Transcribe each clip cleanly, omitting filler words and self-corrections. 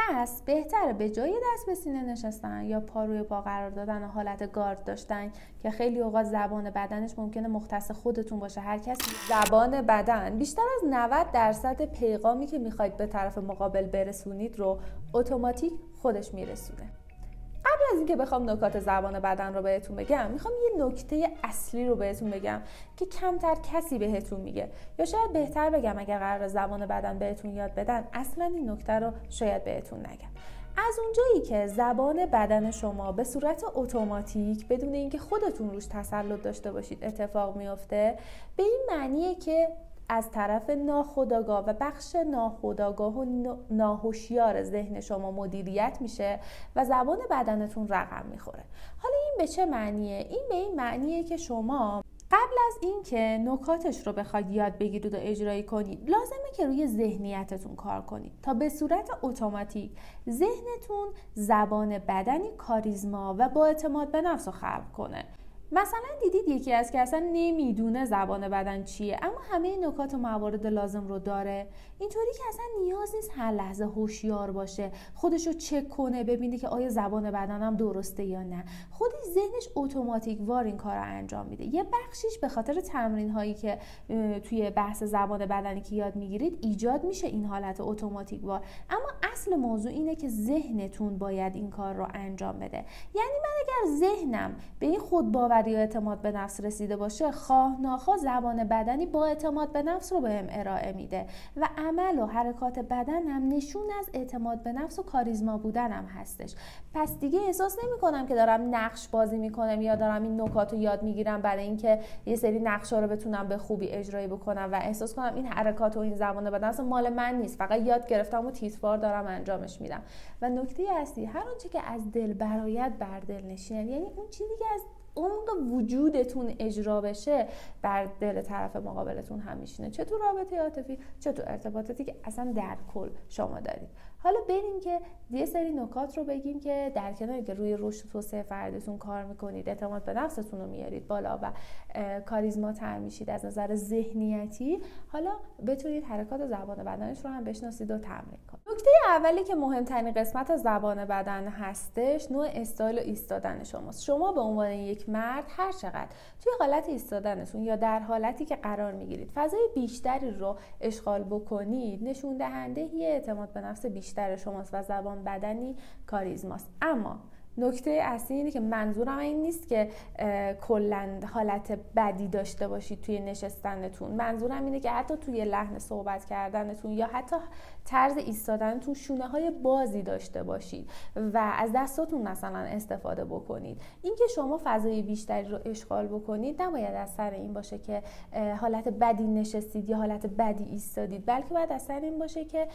پس بهتره به جای دست به سینه نشستن یا پا روی پا قرار دادن و حالت گارد داشتن که خیلی اوقات زبان بدنش ممکنه مختص خودتون باشه، هر کسی زبان بدن بیشتر از 90% پیغامی که میخواید به طرف مقابل برسونید رو اتوماتیک خودش میرسونه. قبل از اینکه بخوام نکات زبان بدن رو بهتون بگم، میخوام یه نکته اصلی رو بهتون بگم که کمتر کسی بهتون میگه، یا شاید بهتر بگم اگر قرار زبان بدن بهتون یاد بدن اصلا این نکته رو شاید بهتون نگم. از اونجایی که زبان بدن شما به صورت اتوماتیک بدون اینکه خودتون روش تسلط داشته باشید اتفاق میفته، به این معنیه که از طرف ناخودآگاه و بخش ناخودآگاه و ناهوشیار ذهن شما مدیریت میشه و زبان بدنتون رقم میخوره. حالا این به چه معنیه؟ این به این معنیه که شما قبل از اینکه نکاتش رو بخواید یاد بگیرید و اجرایی کنید، لازمه که روی ذهنیتتون کار کنید تا به صورت اتوماتیک ذهنتون زبان بدنی کاریزما و با اعتماد به نفس رو خلق کنه. مثلا دیدید یکی از که اصلا نمیدونه زبان بدن چیه اما همه نکات و موارد لازم رو داره، اینطوری که اصلا نیاز نیست هر لحظه هوشیار باشه، خودش رو چک کنه ببینه که آیا زبان بدنم درسته یا نه. خودی ذهنش اتوماتیک وار این کار رو انجام میده. یه بخشیش به خاطر تمرین هایی که توی بحث زبان بدنی که یاد میگیرید ایجاد میشه این حالت اتوماتیک وار، اما اصل موضوع اینه که ذهنتون باید این کار رو انجام بده. یعنی من اگر ذهنم به این خودباوری یا اعتماد به نفس رسیده باشه، خواه ناخواه زبان بدنی با اعتماد به نفس رو بهم ارائه میده و عمل و حرکات بدنم نشون از اعتماد به نفس و کاریزما بودنم هستش. پس دیگه احساس نمی‌کنم که دارم نقش بازی میکنم یا دارم این نکات رو یاد میگیرم برای اینکه یه سری نقشا رو بتونم به خوبی اجرایی بکنم و احساس کنم این حرکات و این زبان بدن اصلا مال من نیست، فقط یاد گرفتم و تیتروار دارم انجامش میدم. و نکته اصلی، هر آنچه که از دل برآید بر دل نشینه، یعنی اون چیزی که از عمق وجودتون اجرا بشه بر دل طرف مقابلتون هم میشینه، چه تو رابطه عاطفی چه تو ارتباطاتی که اصلا در کل شما دارید. حالا بریم که یه سری نکات رو بگیم که در کنار که روی رشد و توسعه فردیتون کار میکنید، اعتماد به نفستون رو میارید بالا و کاریزما تر میشید از نظر ذهنیتی، حالا بتونید حرکات زبان بدنش رو هم بشناسید و تمرین کنید. نکته اولی که مهمترین قسمت از زبان بدن هستش، نوع استایل و ایستادن شماست. شما به عنوان یک مرد هر چقدر توی حالت ایستادنتون یا در حالتی که قرار میگیرید فضای بیشتری رو اشغال بکنید، نشون دهنده یه اعتماد به نفس بیشتر شماست و زبان بدنی کاریزماست. اما نکته اصلی اینه که منظورم این نیست که کلاً حالت بدی داشته باشید توی نشستنتون. منظورم اینه که حتی توی لحن صحبت کردنتون یا حتی طرز ایستادنتون شونه‌های بازی داشته باشید و از دستاتون مثلا استفاده بکنید. اینکه شما فضای بیشتری رو اشغال بکنید نباید از سر این باشه که حالت بدی نشستید یا حالت بدی ایستادید، بلکه باید از سر این باشه که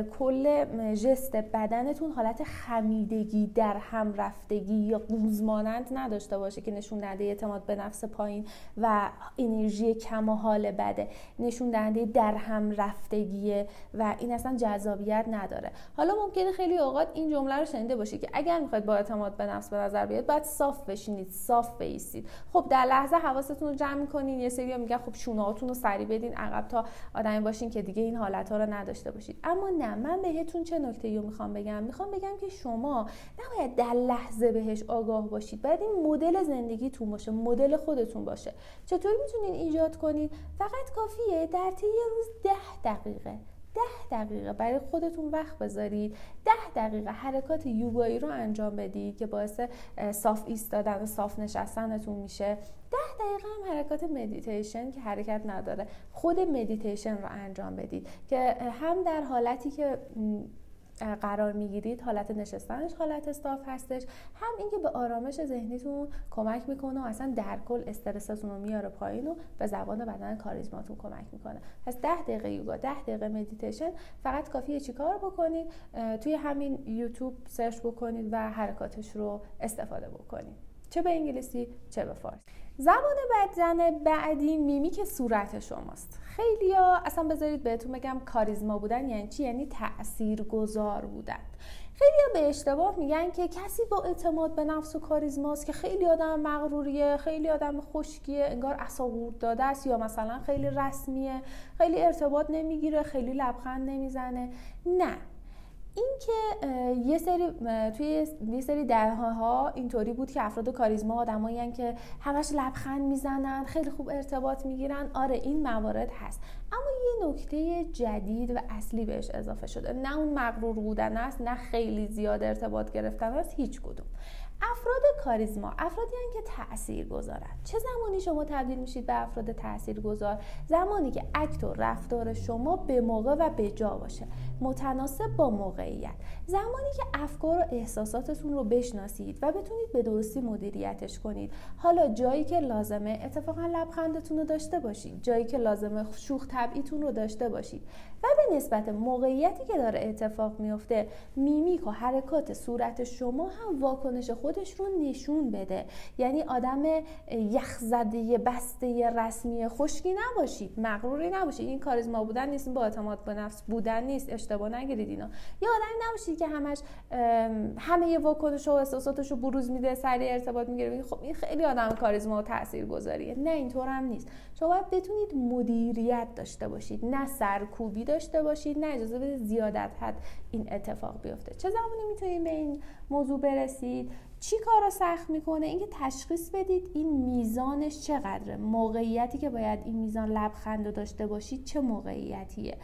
کل ژست بدنتون حالت خمیدگی، در هم رفتگی یا قوزمانند نداشته باشه که نشون دهنده اعتماد به نفس پایین و انرژی کم و حال بده، نشون دهنده در هم رفتگیه و این اصلا جذابیت نداره. حالا ممکنه خیلی اوقات این جمله رو شنیده باشید که اگر میخواید با اعتماد به نفس به نظر بیاد باید صاف بشینید، صاف بایستید. خب در لحظه حواستون رو جمع می‌کنین، یه سری میگن خب شونه‌هاتون رو سری بدین عقب تا آدمی باشین که دیگه این حالت‌ها رو نداشته باشید. اما نه، من بهتون چه نکته‌ای رو میخوام بگم که شما نباید در لحظه بهش آگاه باشید، باید این مدل زندگیتون باشه، مدل خودتون باشه. چطوری میتونین ایجاد کنین؟ فقط کافیه در طی روز 10 دقیقه برای خودتون وقت بذارید، 10 دقیقه حرکات یوگایی رو انجام بدید که باعث صاف ایستادن و صاف نشستنتون میشه. 10 دقیقه هم حرکات مدیتیشن که حرکت نداره، خود مدیتیشن رو انجام بدید که هم در حالتی که قرار میگیرید حالت نشستنش حالت استاف هستش، هم اینکه به آرامش ذهنیتون کمک میکنه و اصلا در کل استرستون رو میاره پایین و به زبان بدن کاریزماتون کمک میکنه. پس 10 دقیقه یوگا، 10 دقیقه مدیتیشن، فقط کافیه چیکار بکنید؟ توی همین یوتیوب سرچ بکنید و حرکاتش رو استفاده بکنید، چه به انگلیسی چه به فارسی. زبان بدن بعدی میمیک صورت شماست. خیلیا اصلا بذارید بهتون بگم کاریزما بودن یعنی چی؟ یعنی تاثیرگذار بودن. خیلیا به اشتباه میگن که کسی با اعتماد به نفس و کاریزماست که خیلی آدم مغروریه، خیلی آدم خشکیه، انگار عصاقورت داده است، یا مثلا خیلی رسمیه، خیلی ارتباط نمیگیره، خیلی لبخند نمیزنه. نه، این که توی یه سری دهه‌ها اینطوری بود که افراد کاریزما آدمایی هستن که همش لبخند میزنن، خیلی خوب ارتباط میگیرن. آره این موارد هست، اما یه نکته جدید و اصلی بهش اضافه شده. نه اون مغرور بودن است، نه خیلی زیاد ارتباط گرفتن است، هیچ کدوم. افراد کاریزما افرادی هستند که تاثیرگذارن. چه زمانی شما تبدیل میشید به افراد تاثیرگذار؟ زمانی که اکت و رفتار شما به موقع و به جا باشه، متناسب با موقعیت. زمانی که افکار و احساساتتون رو بشناسید و بتونید به درستی مدیریتش کنید. حالا جایی که لازمه اتفاقا لبخندتون رو داشته باشید، جایی که لازمه شوخ طبعیتون رو داشته باشید و به نسبت موقعیتی که داره اتفاق میفته، میمیک و حرکات صورت شما هم واکنش خودش رو نشون بده. یعنی آدم یخزده بسته رسمی خشکی نباشید، مغروری نباشید. این کاریزما بودن نیست، با اعتماد به نفس بودن نیست، اشتباه نگیرید اینا. یا آدمی نباشید که همش همه ی واکنش و احساساتش رو بروز میده، سریع ارتباط میگیره. خب این خیلی آدم کاریزما و تاثیرگذاریه. نه اینطور هم نیست. شما باید بتونید مدیریت داشته باشید، نه سرکوبی داشته باشید، نه اجازه بدید زیادت حد این اتفاق بیفته. چه زمانی میتونید به این موضوع برسید؟ چی کارو سخت میکنه؟ اینکه تشخیص بدید این میزانش چقدره، موقعیتی که باید این میزان لبخند رو داشته باشید چه موقعیتیه،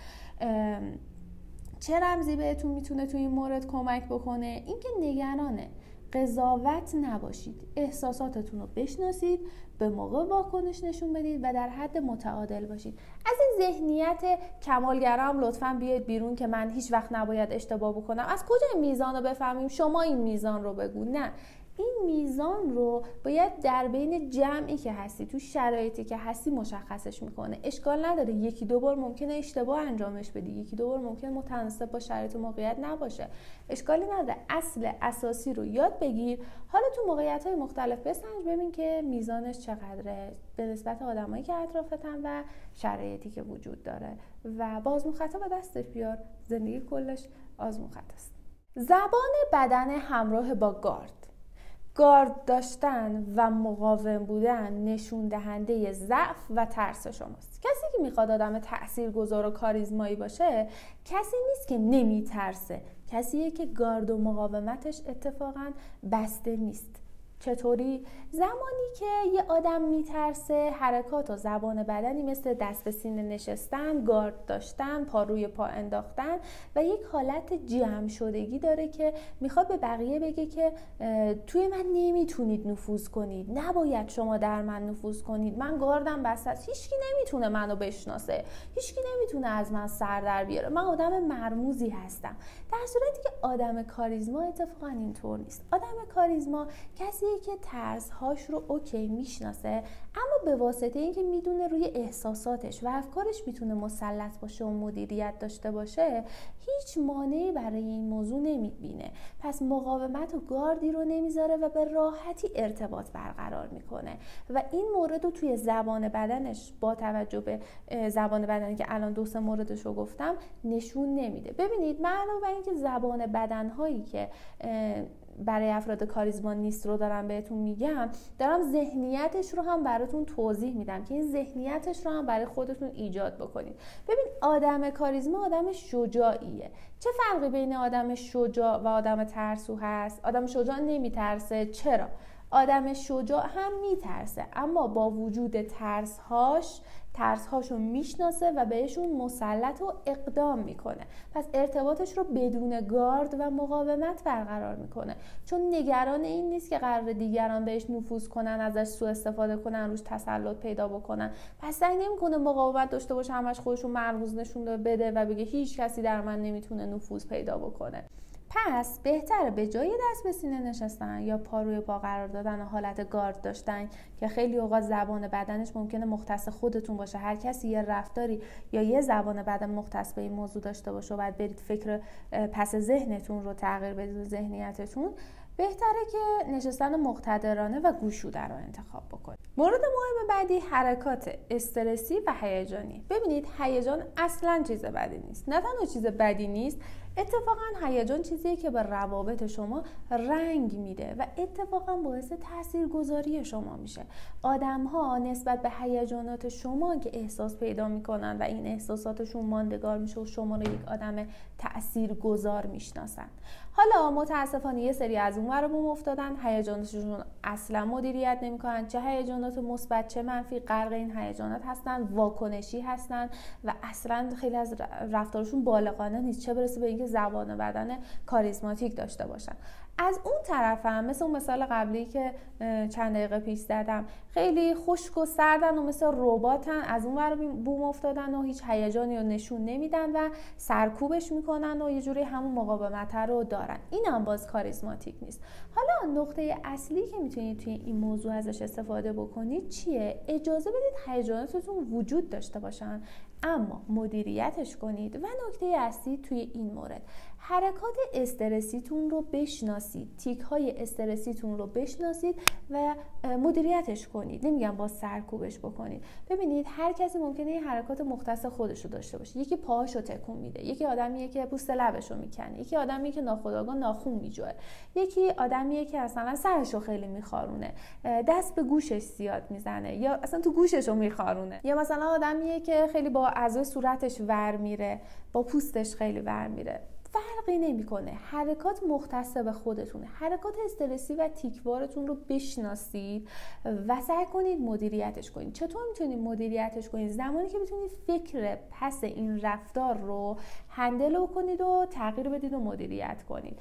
چه رمزی بهتون میتونه تو این مورد کمک بکنه. اینکه نگرانه قضاوت نباشید، احساساتتون رو بشناسید، به موقع واکنش نشون بدید و در حد متعادل باشید. از این ذهنیت کمالگرا هم لطفاً بیاید بیرون که من هیچ وقت نباید اشتباه بکنم. از کجا میزان رو بفهمیم؟ شما این میزان رو بگو. نه، این میزان رو باید در بین جمعی که هستی، تو شرایطی که هستی مشخصش میکنه. اشکال نداره یکی دو بار ممکنه اشتباه انجامش بدی، یکی دو بار ممکنه متناسب با شرایط و موقعیت نباشه. اشکالی نداره، اصل اساسی رو یاد بگیر. حالا تو موقعیت‌های مختلف بسنج، ببین که میزانش چقدره به نسبت آدمایی که اطرافتن و شرایطی که وجود داره و آزمون خطا به دستش بیار. زندگی کلش آزمون خطاست. زبان بدن همراه با گارد داشتن و مقاوم بودن نشون دهنده ضعف و ترس شماست. کسی که میخواد آدم تاثیرگذار و کاریزمایی باشه کسی نیست که نمیترسه، کسیه که گارد و مقاومتش اتفاقا بسته نیست. چطوری؟ زمانی که یه آدم میترسه، حرکات و زبان بدنی مثل دست به سینه نشستن، گارد داشتن، پا روی پا انداختن و یک حالت جمع شدگی داره که میخواد به بقیه بگه که توی من نمیتونید نفوذ کنید، نباید شما در من نفوذ کنید، من گاردم بسته است، هیچکی نمیتونه منو بشناسه، هیچکی نمیتونه از من سر در بیاره، من آدم مرموزی هستم. در صورتی که آدم کاریزما اتفاقا اینطور نیست. آدم کاریزما کسی که ترس‌هاش رو اوکی میشناسه، اما به واسطه اینکه میدونه روی احساساتش و افکارش میتونه مسلط باشه و مدیریت داشته باشه، هیچ مانعی برای این موضوع نمیبینه. پس مقاومت و گاردی رو نمیذاره و به راحتی ارتباط برقرار میکنه و این مورد رو توی زبان بدنش با توجه به زبان بدنی که الان 2-3 موردش رو گفتم نشون نمیده. ببینید، علاوه بر اینکه زبان بدنهایی که برای افراد کاریزما نیست رو دارم بهتون میگم، دارم ذهنیتش رو هم براتون توضیح میدم که این ذهنیتش رو هم برای خودتون ایجاد بکنید. ببین، آدم کاریزما آدم شجاعیه. چه فرقی بین آدم شجاع و آدم ترسو هست؟ آدم شجاع نمیترسه. چرا؟ آدم شجاع هم میترسه، اما با وجود ترسهاشو میشناسه و بهشون مسلط و اقدام میکنه. پس ارتباطش رو بدون گارد و مقاومت برقرار میکنه، چون نگران این نیست که قرار دیگران بهش نفوذ کنن، ازش سوء استفاده کنن، روش تسلط پیدا بکنن. پس سعی نمیکنه مقاومت داشته باشه، همش خودشو مرموز نشون بده و بگه هیچ کسی در من نمیتونه نفوذ پیدا بکنه. پس بهتره به جای دست به سینه نشستن یا پا روی پا قرار دادن و حالت گارد داشتن که خیلی اوقات زبان بدنش ممکنه مختص خودتون باشه، هر کسی یه رفتاری یا یه زبان بدن مختص به این موضوع داشته باشه و بعد برید فکر پس ذهنتون رو تغییر بدید، ذهنیتتون، بهتره که نشستن مقتدرانه و گوشوده رو انتخاب بکنید. مورد مهم بعدی حرکات استرسی و هیجانی. ببینید، هیجان اصلا چیز بدی نیست. نه تنها چیز بدی نیست، اتفاقا هیجان چیزیه که به روابط شما رنگ میده و اتفاقا باعث تاثیرگذاری شما میشه. آدم‌ها نسبت به هیجانات شما که احساس پیدا میکنن و این احساساتشون ماندگار میشه و شما رو یک آدم تاثیرگذار میشناسن. حالا متاسفانه یه سری از اونور بوم افتادن، هیجاناتشون اصلا مدیریت نمیکنن، چه هیجانات مثبت چه منفی غرق این هیجانات هستن، واکنشی هستن و اصلا خیلی از رفتارشون بالغانه نیست، چه برسه به اینکه زبان بدن کاریزماتیک داشته باشن. از اون طرف هم مثل اون مثال قبلی که چند دقیقه پیش زدم، خیلی خشک و سردن و مثل رباتن، از اون ور بوم افتادن و هیچ هیجانی رو نشون نمیدن و سرکوبش میکنن و یه جوری همون مقاومت رو دارن. این هم باز کاریزماتیک نیست. حالا نقطه اصلی که میتونید توی این موضوع ازش استفاده بکنید چیه؟ اجازه بدید هیجاناتتون وجود داشته باشن، اما مدیریتش کنید. و نکته اصلی توی این مورد، حرکات استرسیتون رو بشناسید، تیک های استرسیتون رو بشناسید و مدیریتش کنید. نمیگم با سرکوبش بکنید. ببینید هر کسی ممکنه این حرکات مختص خودش رو داشته باشه. یکی پاهاشو تکون میده، یکی آدمیه که پوست لبشو میکنه، یکی آدمیه که ناخودآگاه ناخون میجوه، یکی آدمیه که اصلا سرشو خیلی میخارونه، دست به گوشش زیاد میزنه یا اصلا تو گوششو میخارونه، یا مثلا آدمیه که خیلی با اعضای صورتش ور میره، با پوستش خیلی ور میره. فرقی نمیکنه، حرکات مختص به خودتونه. حرکات استرسی و تیکوارتون رو بشناسید و سعی کنید مدیریتش کنید. چطور میتونید مدیریتش کنید؟ زمانی که میتونید فکر پس این رفتار رو هندل کنید و تغییر بدید و مدیریت کنید.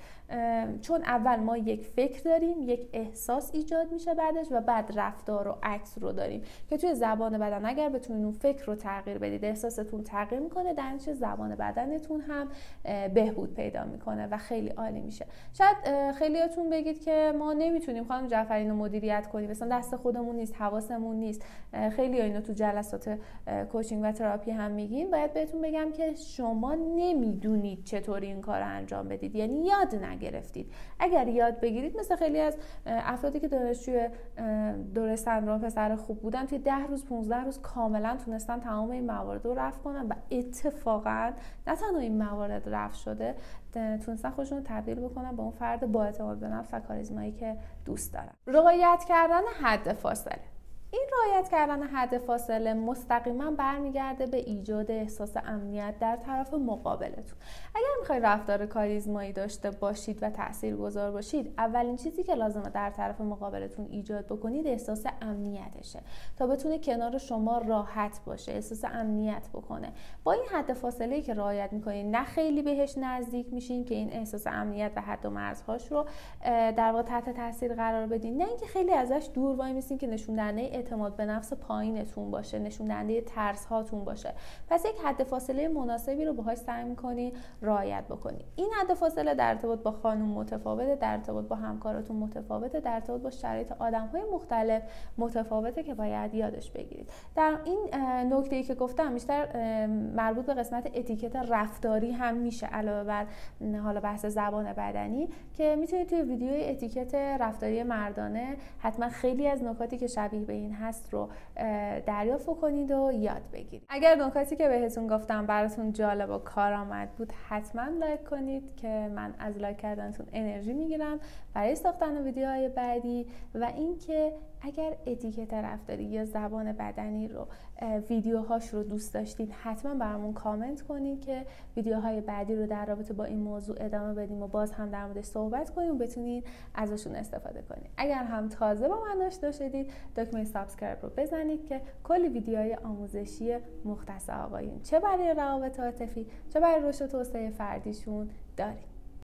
چون اول ما یک فکر داریم، یک احساس ایجاد میشه بعدش و بعد رفتار و عکس رو داریم که توی زبان بدن اگر بتونید اون فکر رو تغییر بدید، احساستون تغییر میکنه، در نتیجه زبان بدنتون هم بهبود پیدا میکنه و خیلی عالی میشه. شاید خیلیاتون بگید که ما نمیتونیم خانم جعفری اینو مدیریت کنیم، مثلا دست خودمون نیست، حواسمون نیست. خیلی اینو تو جلسات کوچینگ و تراپی هم میگین. باید بهتون بگم که شما نمیدونید چطوری این کارو انجام بدید، یعنی یاد نگرفتید. اگر یاد بگیرید، مثل خیلی از افرادی که دانشجوی دورستان رو پسر خوب بودن، توی 10 روز 15 روز کاملا تونستن تمام این موارد رو رفع کنن و اتفاقا نه تنها این موارد رفع شده، تونستن خودشون رو تبدیل بکنن به اون فرد با اعتماد به نفس و کاریزمایی که دوست دارن. رعایت کردن حد فاصله. این رعایت کردن حد فاصله مستقیما برمیگرده به ایجاد احساس امنیت در طرف مقابلتون. اگر میخواید رفتار کاریزمایی داشته باشید و تاثیرگذار باشید، اولین چیزی که لازمه در طرف مقابلتون ایجاد بکنید احساس امنیتشه، تا بتونه کنار شما راحت باشه، احساس امنیت بکنه. با این حد فاصله‌ای که رعایت میکنید، نه خیلی بهش نزدیک میشین که این احساس امنیت و حد و مرزهاش رو در واقع تحت تاثیر قرار بدین، نه اینکه خیلی ازش دور وای میسین که نشون دهنده اعتماد به نفس پایینتون باشه، نشون دهنده ترس هاتون باشه. پس یک حد فاصله مناسبی رو باهاش سعی می‌کنی رعایت بکنی. این حد فاصله در ارتباط با خانم متفاوته، در ارتباط با همکاراتون متفاوته، در ارتباط با شرایط آدم‌های مختلف متفاوته که باید یادش بگیرید. در این نکته‌ای که گفتم بیشتر مربوط به قسمت اتیکت رفتاری هم میشه، علاوه بر حالا بحث زبان بدنی که میتونید توی ویدیوی اتیکت رفتاری مردانه حتما خیلی از نکاتی که شبیه به این هست رو دریافت کنید و یاد بگیرید. اگر نکاتی که بهتون گفتم براتون جالب و کارآمد بود، حتما لایک کنید که من از لایک کردنتون انرژی میگیرم برای ساختن ویدیوهای بعدی. و اینکه اگر اتیکت رفتاری یا زبان بدنی رو ویدیوهاش رو دوست داشتید، حتما برامون کامنت کنید که ویدیوهای بعدی رو در رابطه با این موضوع ادامه بدیم و باز هم در موردش صحبت کنیم و بتونید ازشون استفاده کنید. اگر هم تازه با من آشنا شدید، دکمه سابسکرایب رو بزنید که کلی ویدیوهای آموزشی مختص آقایون چه برای روابط عاطفی چه برای رشد و توسعه فردیشون داریم.